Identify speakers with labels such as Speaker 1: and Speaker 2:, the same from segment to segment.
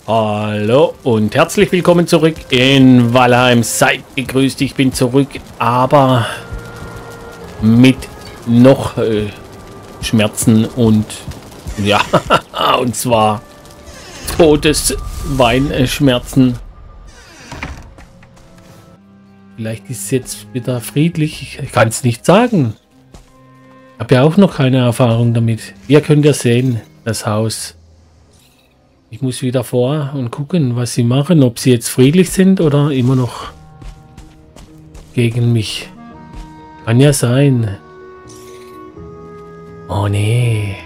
Speaker 1: Hallo und herzlich willkommen zurück in Valheim. Seid gegrüßt, ich bin zurück, aber mit noch Schmerzen und ja, und zwar Todesweinschmerzen. Vielleicht ist es jetzt wieder friedlich, ich kann es nicht sagen. Ich habe ja auch noch keine Erfahrung damit. Ihr könnt ja sehen, das Haus. Ich muss wieder vor und gucken, was sie machen, ob sie jetzt friedlich sind oder immer noch gegen mich. Kann ja sein. Oh nee.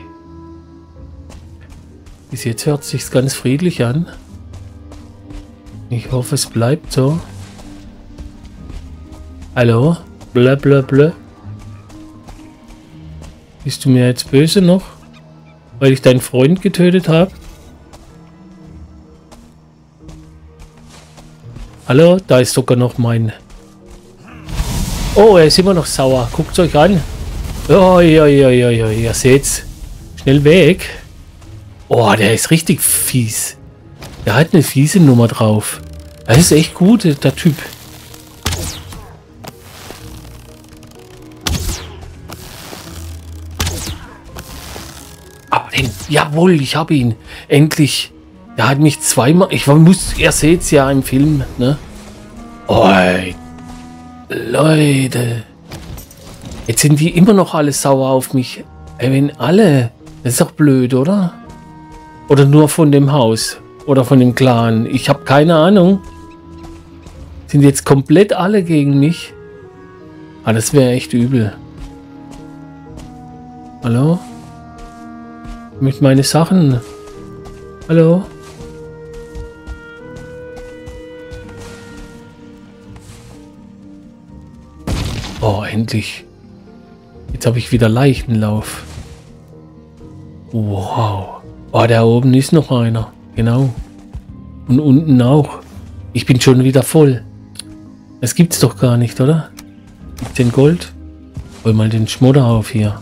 Speaker 1: Bis jetzt hört es sich ganz friedlich an. Ich hoffe, es bleibt so. Hallo? Blö, blö, blö. Bist du mir jetzt böse noch? Weil ich deinen Freund getötet habe? Hallo? Da ist sogar noch mein... Oh, er ist immer noch sauer. Guckt euch an. Oh, ja, ihr seht's. Schnell weg. Oh, der ist richtig fies. Der hat eine fiese Nummer drauf. Das ist echt gut, der Typ. Aber den... Jawohl, ich habe ihn. Endlich. Der hat mich zweimal... Ihr seht es ja im Film, ne? Oh, Leute. Jetzt sind die immer noch alle sauer auf mich. Ey, wenn alle... Das ist doch blöd, oder? Oder nur von dem Haus. Oder von dem Clan. Ich habe keine Ahnung. Sind jetzt komplett alle gegen mich? Ah, das wäre echt übel. Hallo? Mit meine Sachen. Hallo? Oh, endlich. Jetzt habe ich wieder Leichenlauf. Wow. Oh, da oben ist noch einer. Genau. Und unten auch. Ich bin schon wieder voll. Das gibt's doch gar nicht, oder? Gibt's den Gold? Hol mal den Schmodder auf hier.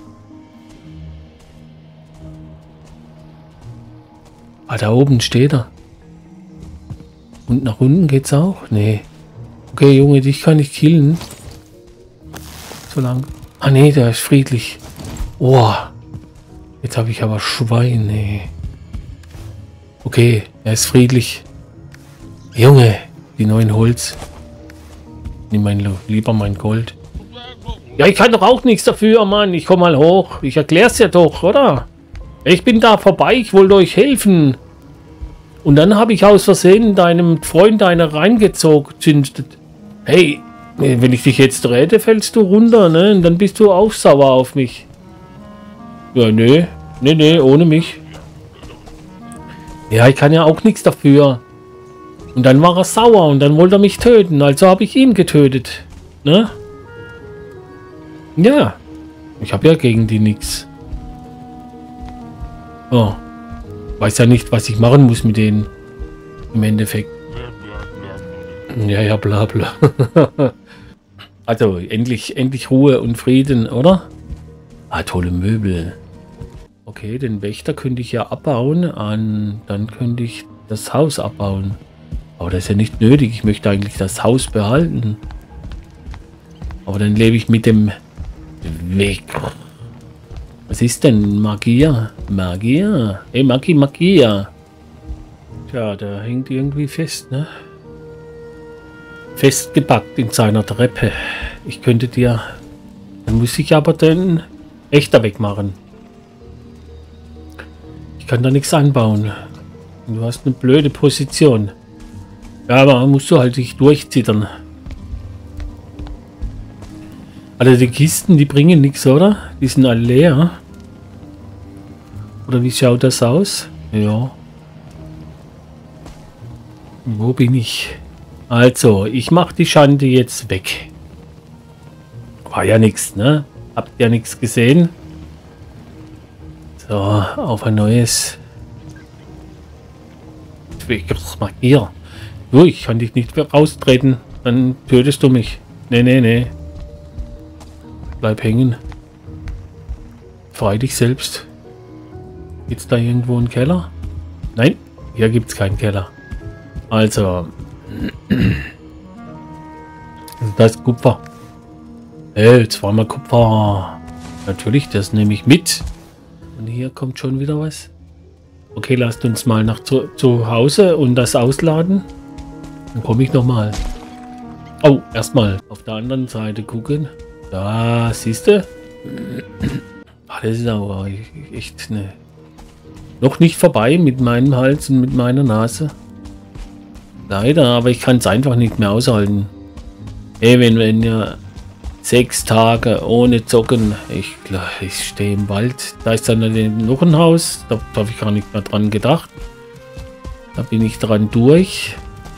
Speaker 1: Ah, da oben steht er. Und nach unten geht's auch? Nee. Okay, Junge, dich kann ich killen. So lang. Ah, nee, der ist friedlich. Oh. Jetzt habe ich aber Schweine. Okay, er ist friedlich. Junge, die neuen Holz. Nimm lieber mein Gold. Ja, ich kann doch auch nichts dafür, Mann. Ich komme mal hoch. Ich erkläre es ja doch, oder? Ich bin da vorbei. Ich wollte euch helfen. Und dann habe ich aus Versehen deinem Freund eine reingezogen. Hey, wenn ich dich jetzt rette, fällst du runter, ne? Und dann bist du auch sauer auf mich. Ja, nee, ohne mich. Ja, ich kann ja auch nichts dafür. Und dann war er sauer und dann wollte er mich töten. Also habe ich ihn getötet. Ne? Ja. Ich habe ja gegen die nichts. Oh. Weiß ja nicht, was ich machen muss mit denen. Im Endeffekt. Ja, bla bla. Also, endlich Ruhe und Frieden, oder? Ah, tolle Möbel. Okay, den Wächter könnte ich ja abbauen. Dann könnte ich das Haus abbauen. Aber das ist ja nicht nötig. Ich möchte eigentlich das Haus behalten. Aber dann lebe ich mit dem Weg. Was ist denn Magier? Magier? Hey, Magier. Tja, der hängt irgendwie fest, ne? Festgepackt in seiner Treppe. Ich könnte dir... Dann muss ich aber den Wächter wegmachen. Ich kann da nichts anbauen. Du hast eine blöde Position. Ja, aber musst du halt dich durchzittern. Also die Kisten, die bringen nichts, oder? Die sind alle leer. Oder wie schaut das aus? Ja. Wo bin ich? Also, ich mache die Schande jetzt weg. War ja nichts, ne? Habt ja nichts gesehen. So, auf ein neues. Hier. So, ich kann dich nicht mehr raustreten. Dann tötest du mich. Nee. Bleib hängen. Freu dich selbst. Gibt's da irgendwo einen Keller? Nein. hier gibt es keinen Keller. Also, das ist Kupfer. Zweimal Kupfer. Natürlich, das nehme ich mit. Und hier kommt schon wieder was. Okay, lasst uns mal nach zu Hause und das ausladen. Dann komme ich nochmal. Oh, erstmal auf der anderen Seite gucken. Da, siehst du? Das ist aber echt noch nicht vorbei mit meinem Hals und mit meiner Nase. Leider, aber ich kann es einfach nicht mehr aushalten. Hey, wenn ja 6 Tage ohne Zocken, ich stehe im Wald. Da ist dann noch ein Haus, da habe ich gar nicht mehr dran gedacht. Da bin ich dran durch.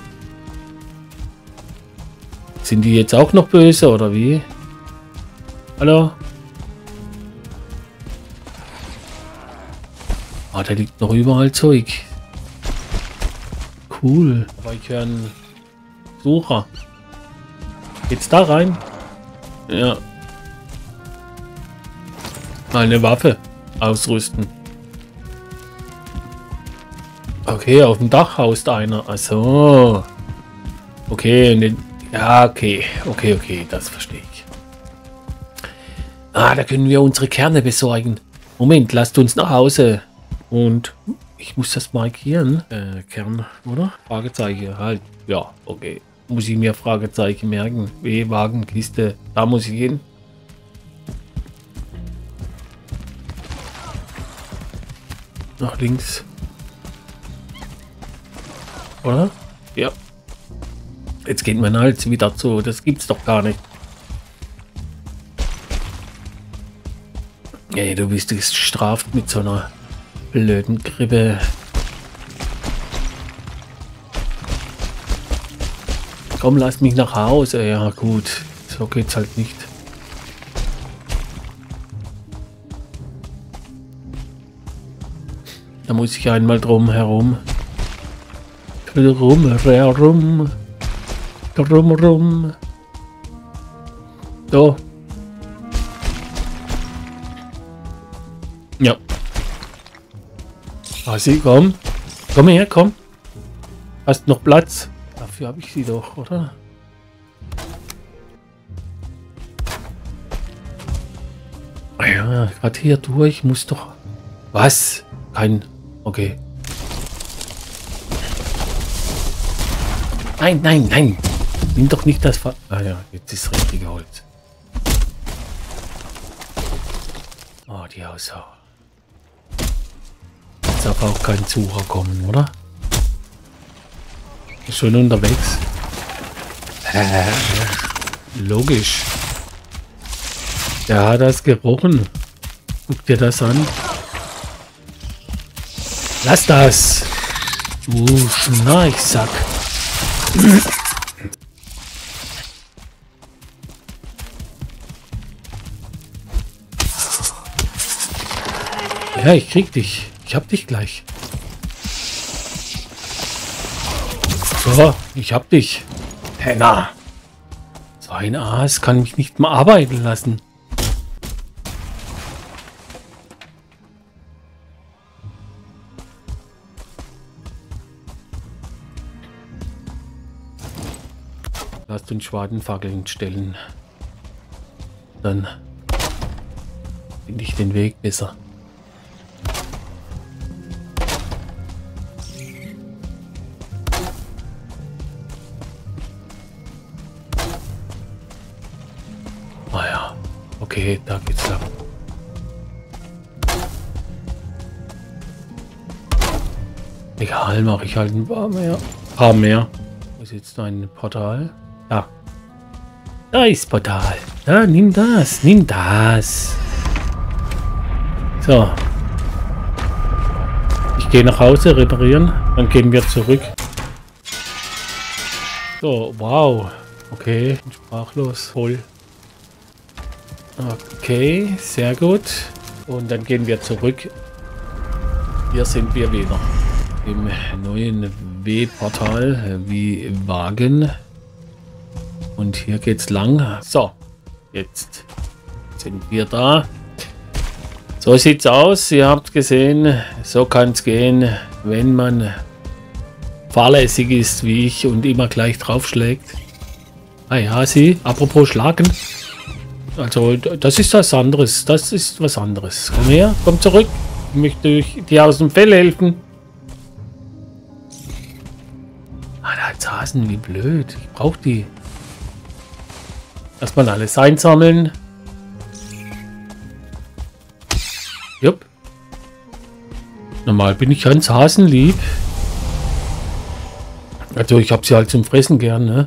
Speaker 1: Sind die jetzt auch noch böse oder wie? Hallo? Ah, da liegt noch überall Zeug. Cool. Aber ich höre einen Sucher. Geht's da rein? Ja. Eine Waffe ausrüsten. Okay, auf dem Dach haust einer. Achso. Okay, ja, okay. Okay, das verstehe ich. Ah, da können wir unsere Kerne besorgen. Moment, lasst uns nach Hause. Und ich muss das markieren. Kern, oder? Fragezeichen, halt. Ja, okay. Muss ich mir Fragezeichen merken. Wagenkiste. Da muss ich hin. Nach links. Oder? Ja. Jetzt geht mein Hals wieder zu. Das gibt's doch gar nicht. Ey, du bist gestraft mit so einer blöden Grippe. Komm, lass mich nach Hause. Ja gut, so geht's halt nicht. Da muss ich einmal drum herum. Rum. So. Ja. Also, komm. Komm her, komm. Hast noch Platz? Dafür habe ich sie doch, oder? Ja, gerade hier durch muss doch... Was? Kein... Okay. Nein. Nimm doch nicht das... Ah ja, jetzt ist das richtige Holz. Oh, die Aussau. Jetzt darf auch kein Sucher kommen, oder? Ist schon unterwegs. Logisch. Der hat das gerochen. Guck dir das an. Lass das. Du Schnarchsack. Ja, ich krieg dich. Ich hab dich gleich. So, ich hab dich. Penner. So ein Aas kann mich nicht mal arbeiten lassen. Lass den Schwadenfackeln stellen. Dann finde ich den Weg besser. Ah ja, okay, da geht's lang. Egal, mache ich halt ein paar mehr. Wo ist jetzt ein Portal? Da. Da ist Portal. Da, nimm das. So. Ich gehe nach Hause reparieren. Dann gehen wir zurück. So, wow. Okay, sprachlos. Voll. Okay, sehr gut. Und dann gehen wir zurück. Hier sind wir wieder. Im neuen W-Portal wie Wagen. Und hier geht's lang. So, jetzt sind wir da. So sieht's aus. Ihr habt gesehen, so kann es gehen, wenn man fahrlässig ist wie ich und immer gleich draufschlägt. Ah ja, sie, apropos Schlagen. Also, das ist was anderes. Das ist was anderes. Komm her, komm zurück. Ich möchte dir aus dem Fell helfen. Ah, da hat's Hasen, wie blöd. Ich brauche die. Erstmal alles einsammeln. Jupp. Normal bin ich ganz hasenlieb. Also ich habe sie halt zum Fressen gern, ne?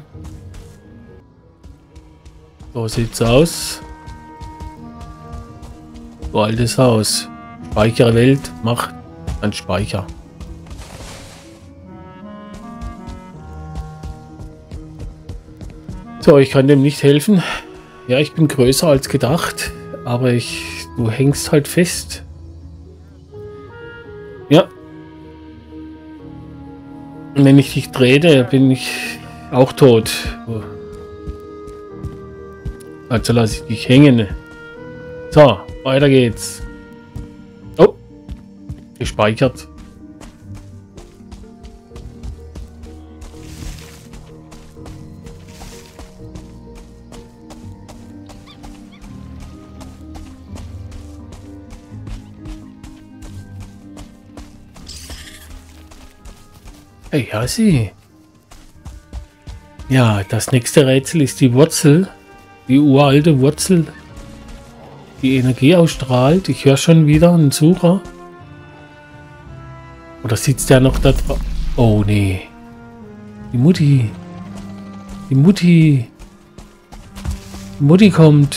Speaker 1: So sieht's aus. So altes Haus. Speichere Welt, mach ein Speicher. So, ich kann dem nicht helfen. Ja, ich bin größer als gedacht, aber du hängst halt fest. Ja. Und wenn ich dich trete, bin ich auch tot. Also lasse ich dich hängen. So, weiter geht's. Oh, gespeichert. Hey, ja, sie. Ja, das nächste Rätsel ist die Wurzel. Die uralte Wurzel, die Energie ausstrahlt. Ich höre schon wieder einen Sucher. Oder sitzt der noch da drauf? Oh, nee. Die Mutti. Die Mutti. Die Mutti kommt.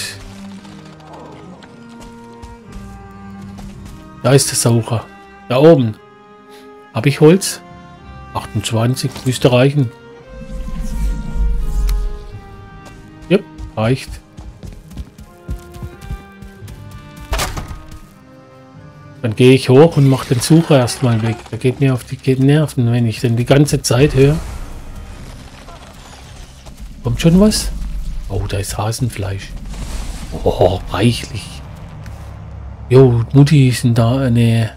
Speaker 1: Da ist der Sucher. Da oben. Habe ich Holz? 28 müsste reichen. Ja, reicht. Dann gehe ich hoch und mache den Sucher erstmal weg. Der geht mir auf die Nerven, wenn ich den die ganze Zeit höre. Kommt schon was? Oh, da ist Hasenfleisch. Oh, reichlich. Jo, Mutti ist da eine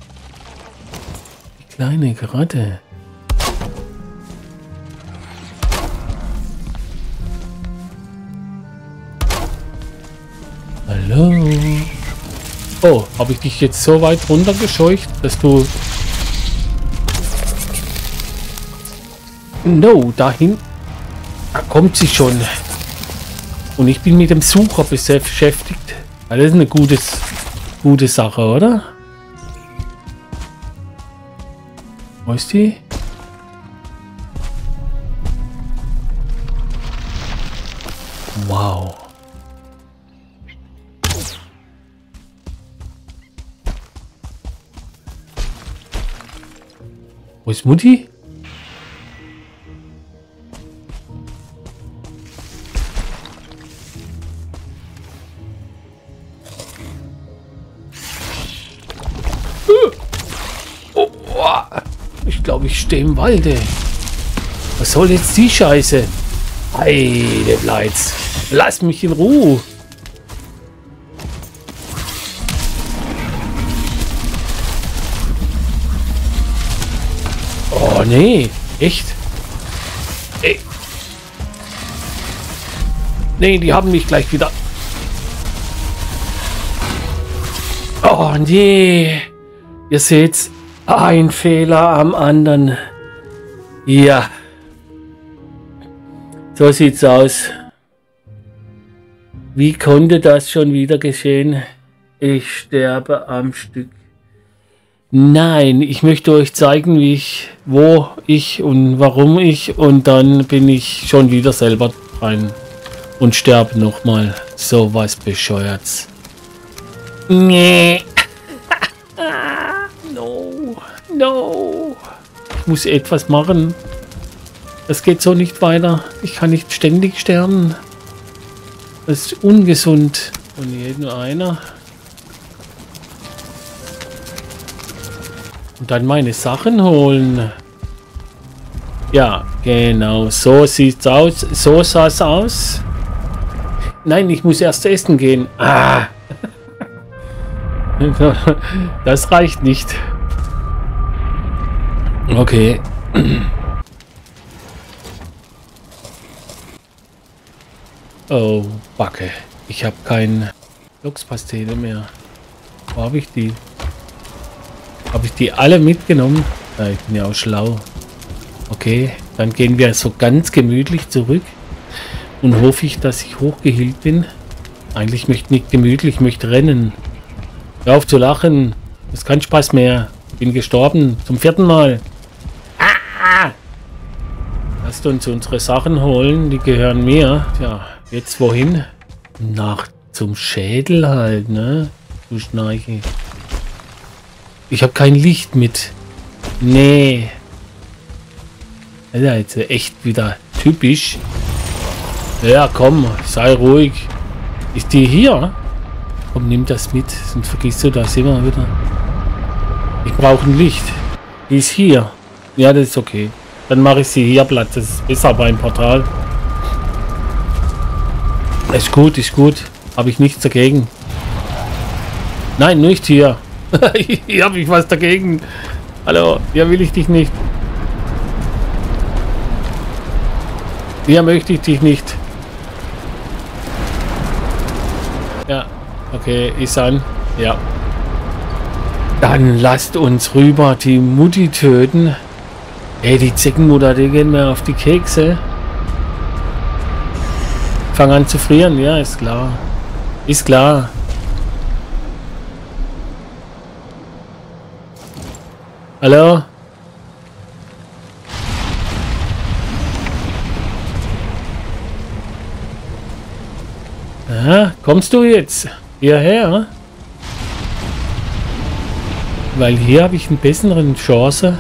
Speaker 1: kleine Ratte. Hallo. Oh, habe ich dich jetzt so weit runtergescheucht, dass du... No, dahin... Da kommt sie schon. Und ich bin mit dem Sucher beschäftigt. Das ist eine gute Sache, oder? Wo ist die? Wow. Wo ist Mutti? Oh, ich glaube, ich stehe im Walde. Was soll jetzt die Scheiße? Heide Bleiz. Lass mich in Ruhe. Oh nee, echt? Ey. Nee, die haben mich gleich wieder. Oh nee. Ihr seht's, ein Fehler am anderen. Ja. So sieht's aus. Wie konnte das schon wieder geschehen? Ich sterbe am Stück. Nein, ich möchte euch zeigen, wo ich und warum ich, und dann bin ich schon wieder selber rein und sterbe nochmal. So was Bescheuerts. Nee. No. Ich muss etwas machen. Das geht so nicht weiter. Ich kann nicht ständig sterben. Das ist ungesund. Und hier nur einer. Und dann meine Sachen holen. Ja, genau. So sieht's aus. So sah es aus. Nein, ich muss erst essen gehen. Ah. Das reicht nicht. Okay. Oh, Backe. Ich habe keine Lochspastete mehr. Wo habe ich die? Habe ich die alle mitgenommen? Ja, ich bin ja auch schlau. Okay, dann gehen wir so ganz gemütlich zurück. Und hoffe ich, dass ich hochgeheilt bin. Eigentlich möchte ich nicht gemütlich, ich möchte rennen. Hör auf zu lachen. Das ist kein Spaß mehr. Bin gestorben. Zum 4. Mal. Ah! Lasst uns unsere Sachen holen. Die gehören mir. Tja, jetzt wohin? Nach zum Schädel halt, ne? Du Schnarche. Ich habe kein Licht mit. Nee. Alter, jetzt echt wieder typisch. Ja, komm, sei ruhig. Ist die hier? Komm, nimm das mit, sonst vergisst du das immer wieder. Ich brauche ein Licht. Die ist hier. Ja, das ist okay. Dann mache ich sie hier platt. Das ist besser beim Portal. Ist gut, ist gut. Habe ich nichts dagegen. Nein, nicht hier. Hier habe ich was dagegen. Hallo, hier will ich dich nicht. Hier möchte ich dich nicht. Ja, okay, ist an. Ja. Dann lasst uns rüber die Mutti töten. Ey, die Zeckenmutter, die gehen mir auf die Kekse. Fang an zu frieren, ja, ist klar. Ist klar. Hallo? Aha, kommst du jetzt hierher? Weil hier habe ich eine bessere Chance.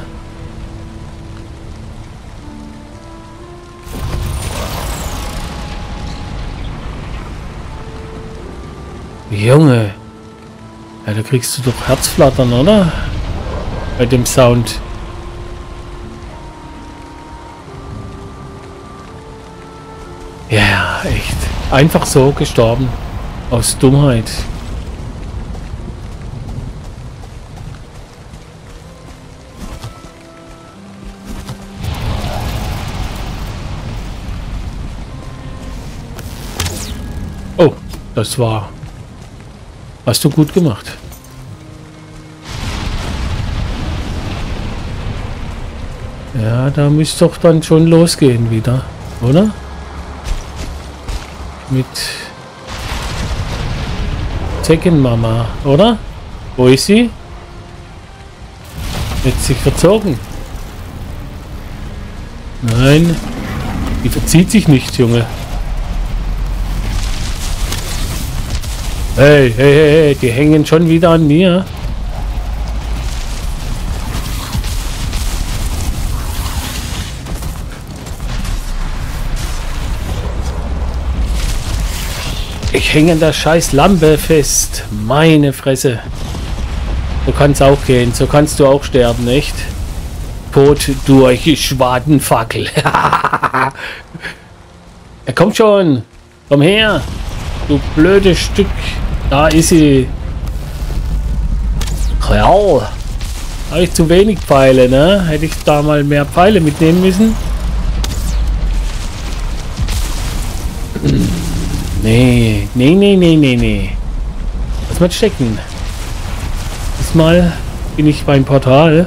Speaker 1: Junge. Ja, da kriegst du doch Herzflattern, oder? Bei dem Sound. Ja, echt. Einfach so gestorben. Aus Dummheit. Oh, das war... Hast du gut gemacht. Ja, da müsste doch dann schon losgehen wieder, oder? Mit Zeckenmama, oder? Wo ist sie? Hat sich verzogen. Nein, die verzieht sich nicht, Junge. Hey, hey, hey, die hängen schon wieder an mir. Ich hänge an der scheiß Lampe fest. Meine Fresse. So kann es auch gehen. So kannst du auch sterben, echt? Tod durch Schwadenfackel. Er kommt schon. Komm her. Du blödes Stück. Da ist sie. Ja. Habe ich zu wenig Pfeile, ne? Hätte ich da mal mehr Pfeile mitnehmen müssen. Nee, nee, nee, nee, nee, nee. Lass mal stecken. Diesmal bin ich beim Portal.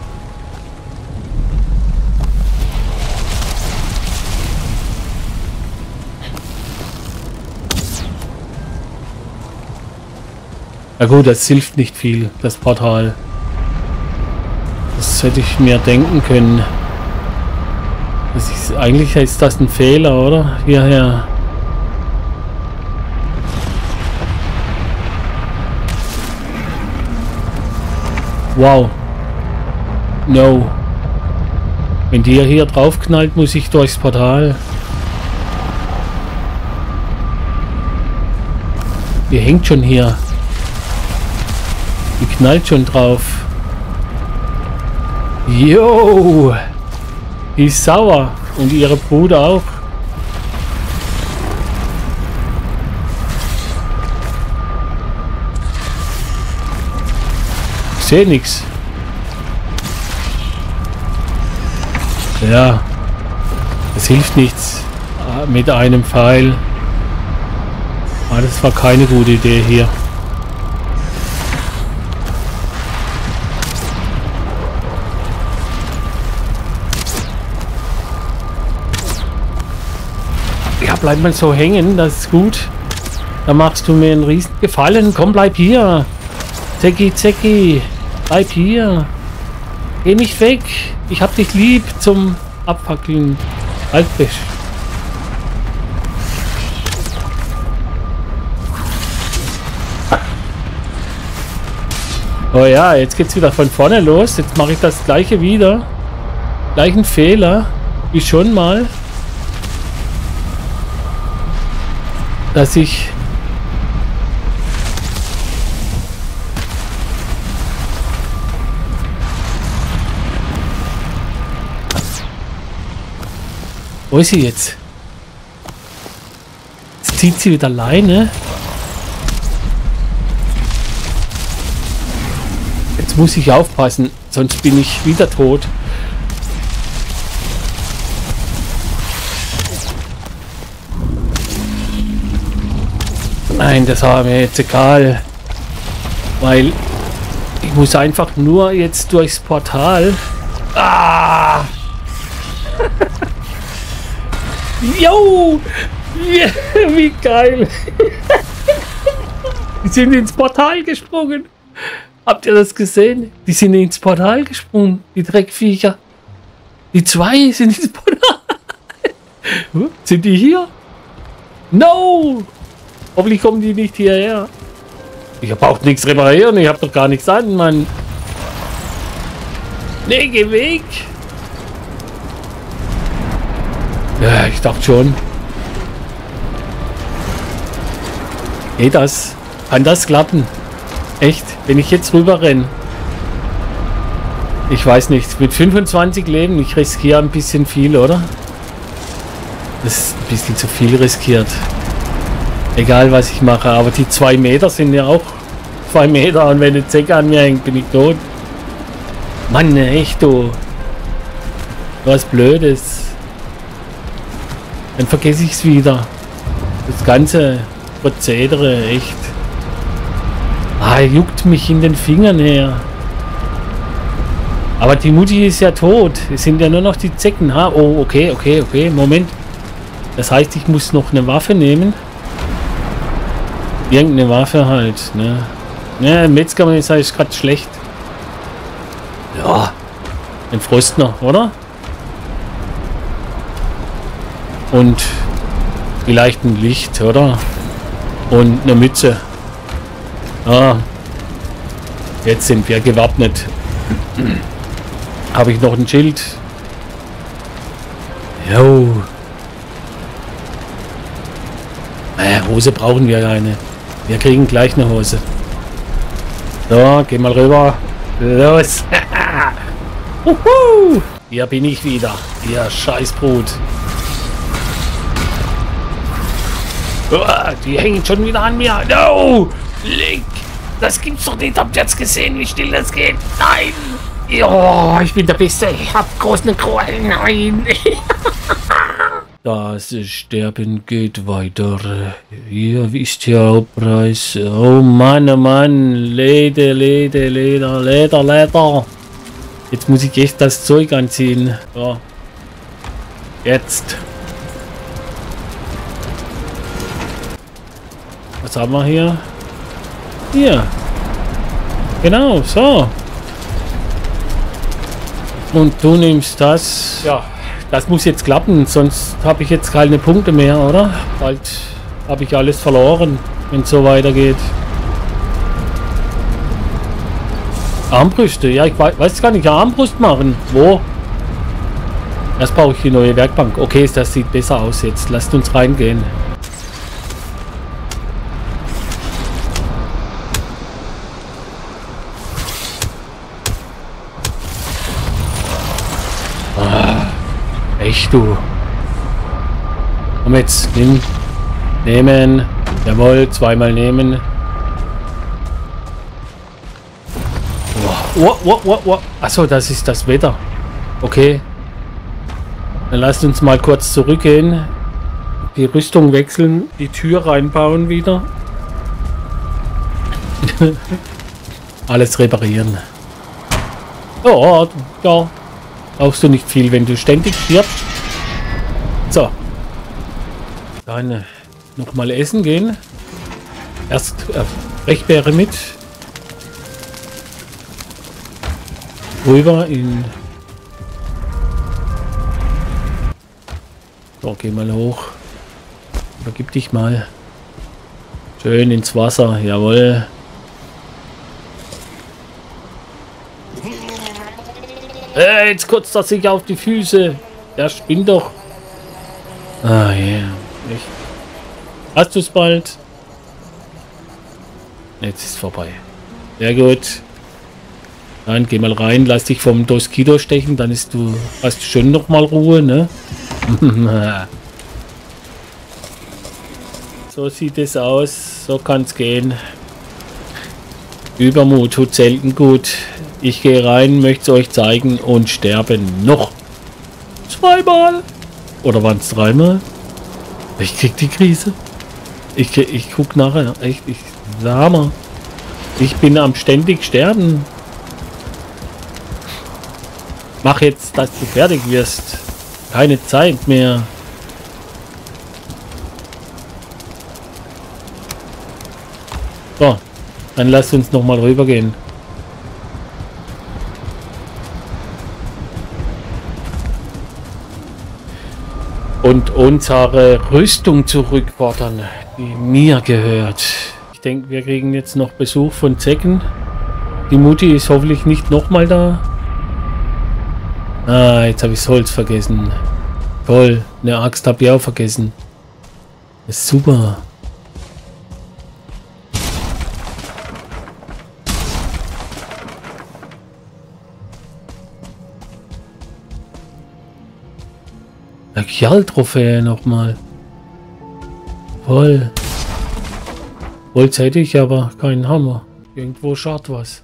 Speaker 1: Na gut, das hilft nicht viel, das Portal. Das hätte ich mir denken können. Das ist, eigentlich ist das ein Fehler, oder? Hierher. Wow. No. Wenn die hier drauf knallt, muss ich durchs Portal. Die hängt schon hier. Die knallt schon drauf. Jo. Die ist sauer. Und ihre Bruder auch. Ich sehe nichts. Ja. Es hilft nichts mit einem Pfeil. Ah, das war keine gute Idee hier. Ja, bleib mal so hängen, das ist gut. Da machst du mir einen riesen Gefallen. Komm, bleib hier. Zecki, Zecki. Bleib hier. Geh nicht weg. Ich hab dich lieb zum Abfackeln. Halt dich. Oh ja, jetzt geht's wieder von vorne los. Jetzt mache ich das gleiche wieder. Gleichen Fehler wie schon mal. Dass ich wo ist sie jetzt? Jetzt zieht sie wieder Leine. Jetzt muss ich aufpassen, sonst bin ich wieder tot. Nein, das war mir jetzt egal. Weil ich muss einfach nur jetzt durchs Portal. Ah! Jo! Yeah, wie geil! Die sind ins Portal gesprungen. Habt ihr das gesehen? Die sind ins Portal gesprungen, die Dreckviecher. Die zwei sind ins Portal. Sind die hier? No! Hoffentlich kommen die nicht hierher. Ich habe auch nichts reparieren, ich habe doch gar nichts an, Mann. Nee, geh weg! Ja, ich dachte schon. Geht das? Kann das klappen? Echt? Wenn ich jetzt rüber renne? Ich weiß nicht. Mit 25 Leben, ich riskiere ein bisschen viel, oder? Das ist ein bisschen zu viel riskiert. Egal, was ich mache. Aber die 2 Meter sind ja auch 2 Meter. Und wenn eine Zecke an mir hängt, bin ich tot. Mann, echt, du. Was Blödes. Dann vergesse ich es wieder. Das ganze Prozedere, echt. Ah, juckt mich in den Fingern her. Aber die Mutti ist ja tot. Es sind ja nur noch die Zecken. Ha? Oh, okay, okay, okay. Moment. Das heißt, ich muss noch eine Waffe nehmen. Irgendeine Waffe halt, ne? Ne, Metzgermesser ist gerade schlecht. Ja. Ein Frostner, oder? Und vielleicht ein Licht, oder? Und eine Mütze. Ah. Jetzt sind wir gewappnet. Habe ich noch ein Schild? Jo. Hose brauchen wir keine. Wir kriegen gleich eine Hose. So, geh mal rüber. Los. Hier bin ich wieder. Ihr Scheißbrut. Die hängen schon wieder an mir. No! Link! Das gibt's doch nicht. Habt ihr jetzt gesehen, wie still das geht? Nein! Oh, ich bin der Beste. Ich hab großen Krallen. Nein! Das Sterben geht weiter. Hier ist der Hauptpreis. Oh Mann, oh Mann. Leder. Jetzt muss ich echt das Zeug anziehen. So. Jetzt. Was haben wir hier? Hier. Genau, so. Und du nimmst das. Ja, das muss jetzt klappen, sonst habe ich jetzt keine Punkte mehr, oder? Bald habe ich alles verloren, wenn es so weitergeht. Armbrüste, ja, ich weiß gar nicht, Armbrust machen. Wo? Erst brauche ich die neue Werkbank. Okay, das sieht besser aus jetzt. Lasst uns reingehen. Echt, du. Komm jetzt, nehmen. Jawohl, zweimal nehmen. Wow. Achso, das ist das Wetter. Okay. Dann lasst uns mal kurz zurückgehen. Die Rüstung wechseln, die Tür reinbauen wieder. Alles reparieren. Oh, ja. Brauchst du nicht viel, wenn du ständig stirbst. So. Dann nochmal essen gehen. Erst Brechbeere mit. Rüber in... So, geh mal hoch. Vergib dich mal. Schön ins Wasser, jawohl. Jetzt kotzt er sich auf die Füße. Der spinnt doch. Ah, ja. Yeah. Hast du es bald? Jetzt ist es vorbei. Sehr gut. Dann geh mal rein, lass dich vom Moskito stechen, dann hast du schon noch mal Ruhe, ne? So sieht es aus, so kann es gehen. Übermut tut selten gut. Ich gehe rein, möchte es euch zeigen und sterben noch. Zweimal. Oder waren es dreimal? Ich krieg die Krise. Ich guck nachher. Ich sag mal. Ich bin am ständig sterben. Mach jetzt, dass du fertig wirst. Keine Zeit mehr. So, dann lasst uns noch mal rüber gehen. Und unsere Rüstung zurückfordern, die mir gehört. Ich denke, wir kriegen jetzt noch Besuch von Zecken. Die Mutti ist hoffentlich nicht nochmal da. Ah, jetzt habe ich das Holz vergessen. Toll, eine Axt habe ich auch vergessen. Das ist super. Eine Kerl-Trophäe nochmal. Voll. Holz hätte ich, aber keinen Hammer. Irgendwo schaut was.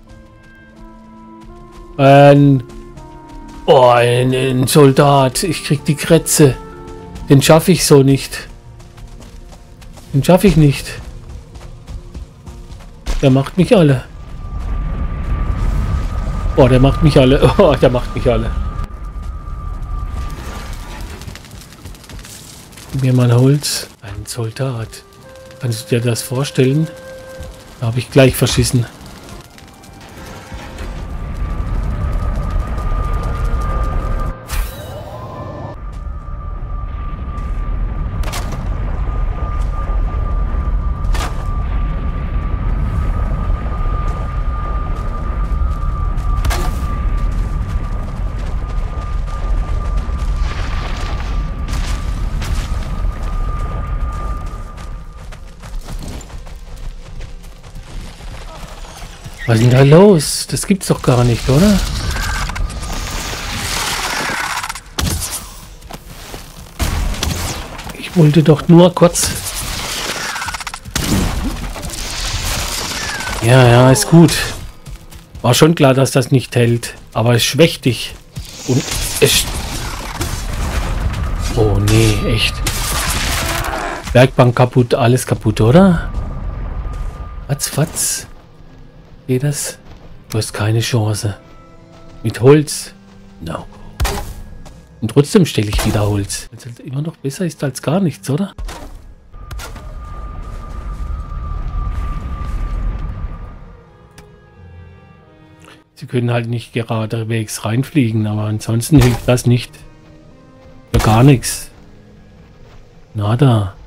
Speaker 1: Ein Soldat. Ich krieg die Krätze. Den schaffe ich so nicht. Den schaffe ich nicht. Der macht mich alle. Oh, der macht mich alle. Oh, der macht mich alle. Gib mir mal Holz. Ein Soldat. Kannst du dir das vorstellen? Da habe ich gleich verschissen. Was ist denn da los? Das gibt's doch gar nicht, oder? Ich wollte doch nur kurz... Ja, ist gut. War schon klar, dass das nicht hält. Aber es schwächt dich. Und es... Oh nee, echt. Werkbank kaputt, alles kaputt, oder? Fatz. Geht das? Du hast keine Chance. Mit Holz? No. Und trotzdem stelle ich wieder Holz. Weil es halt immer noch besser ist als gar nichts, oder? Sie können halt nicht geradewegs reinfliegen, aber ansonsten hilft das nicht. Für gar nichts. Nada.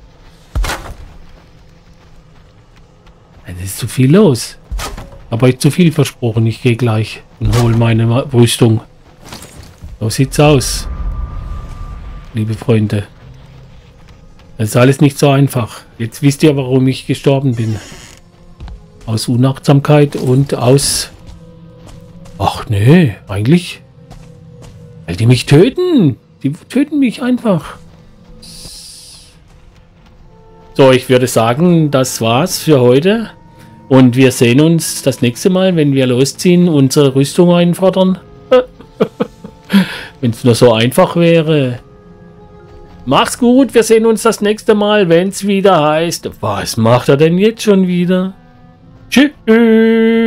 Speaker 1: Es ist zu viel los. Aber ich zu viel versprochen. Ich gehe gleich und hole meine Rüstung. So sieht's aus. Liebe Freunde. Das ist alles nicht so einfach. Jetzt wisst ihr, warum ich gestorben bin. Aus Unachtsamkeit und aus... Ach nee, eigentlich... Weil die mich töten. Die töten mich einfach. So, ich würde sagen, das war's für heute. Und wir sehen uns das nächste Mal, wenn wir losziehen, unsere Rüstung einfordern. Wenn es nur so einfach wäre. Mach's gut, wir sehen uns das nächste Mal, wenn's wieder heißt. Was macht er denn jetzt schon wieder? Tschüss.